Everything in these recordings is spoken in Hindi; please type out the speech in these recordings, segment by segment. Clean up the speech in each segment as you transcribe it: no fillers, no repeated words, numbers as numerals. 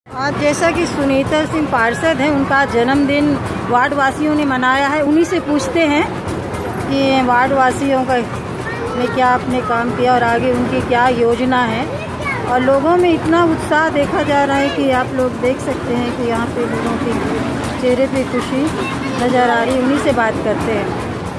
आज जैसा कि सुनीता सिंह पार्षद हैं, उनका जन्मदिन वार्ड वासियों ने मनाया है। उन्हीं से पूछते हैं कि वार्ड वासियों का ने क्या अपने काम किया और आगे उनकी क्या योजना है। और लोगों में इतना उत्साह देखा जा रहा है कि आप लोग देख सकते हैं कि यहाँ पे लोगों के चेहरे पे खुशी नज़र आ रही है। उन्हीं से बात करते हैं।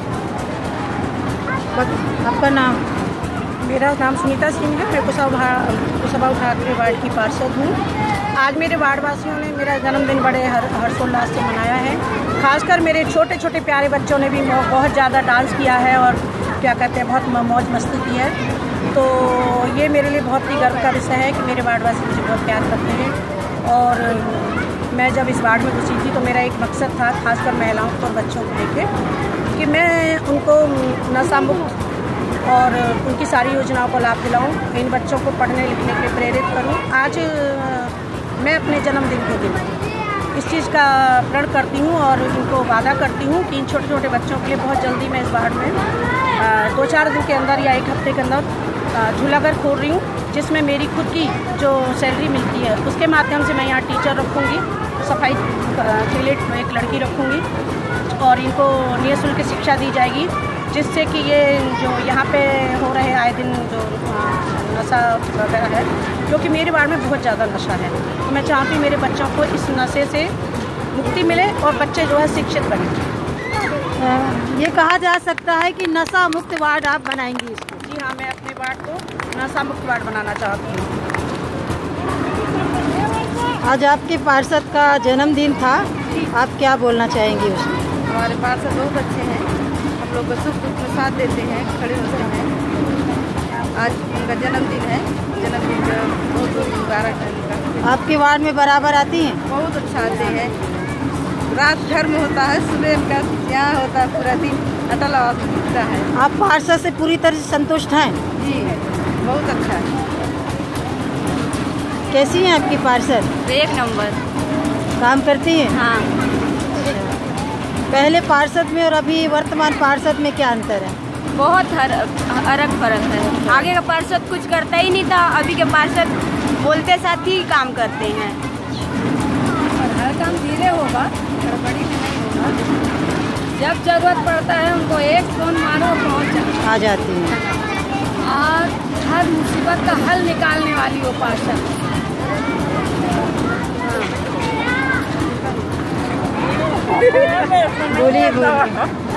आपका नाम? मेरा नाम सुनीता सिंह है। मैं कुशाभाऊ ठाकरे वार्ड की पार्षद हूँ। आज मेरे वार्ड वासियों ने मेरा जन्मदिन बड़े हर्षोल्लास से मनाया है। खासकर मेरे छोटे छोटे प्यारे बच्चों ने भी बहुत ज़्यादा डांस किया है और क्या कहते हैं, बहुत मौज मस्ती की है। तो ये मेरे लिए बहुत ही गर्व का विषय है कि मेरे वार्ड वासी मुझे बहुत प्यार करते हैं। और मैं जब इस वार्ड में घुसी थी तो मेरा एक मकसद था, खासकर महिलाओं को और बच्चों को लेके, कि मैं उनको नशा मुक्त और उनकी सारी योजनाओं को लाभ दिलाऊं, इन बच्चों को पढ़ने लिखने के लिए प्रेरित करूं। आज मैं अपने जन्मदिन के दिन इस चीज़ का प्रण करती हूं और इनको वादा करती हूं कि इन छोटे छोटे बच्चों के लिए बहुत जल्दी मैं इस वार्ड में 2-4 दिन के अंदर या 1 हफ्ते के अंदर झूलाघर खोल रही हूँ, जिसमें मेरी खुद की जो सैलरी मिलती है उसके माध्यम से मैं यहाँ टीचर रखूँगी, सफाई के लिए एक लड़की रखूँगी और इनको निःशुल्क शिक्षा दी जाएगी, जिससे कि ये जो यहाँ पे हो रहे आए दिन जो नशा वगैरह है, जो कि मेरे वार्ड में बहुत ज़्यादा नशा है, तो मैं चाहती हूँ मेरे बच्चों को इस नशे से मुक्ति मिले और बच्चे जो है शिक्षित बने। ये कहा जा सकता है कि नशा मुक्त वार्ड आप बनाएंगी इसको? जी हाँ, मैं अपने वार्ड को नशा मुक्त वार्ड बनाना चाहती हूँ। आज आपके पार्षद का जन्मदिन था, आप क्या बोलना चाहेंगी उसमें? हमारे पार्षद बहुत अच्छे हैं, हम लोग को सुख दुख में साथ देते हैं, खड़े होते हैं। आज उनका जन्मदिन है, जन्मदिन बहुत बहुत मुबारक है उनका। आपके वार्ड में बराबर आती हैं? बहुत अच्छा आते हैं। रात घर में होता है, सुबह का यहाँ होता है, पूरा दिन अटल होता है। आप पार्षद से पूरी तरह से संतुष्ट हैं? जी, बहुत अच्छा है। कैसी हैं आपकी पार्षद? 1 नंबर काम करती हैं? हाँ। पहले पार्षद में और अभी वर्तमान पार्षद में क्या अंतर है? बहुत अलग फर्क है। आगे का पार्षद कुछ करता ही नहीं था, अभी के पार्षद बोलते साथ ही काम करते हैं। और हर काम धीरे होगा, गड़बड़ी में नहीं होगा। जब जरूरत पड़ता है उनको एक फोन मारो, पहुँच आ जाती हैं और हर मुसीबत का हल निकालने वाली वो पार्षद। बोलिए।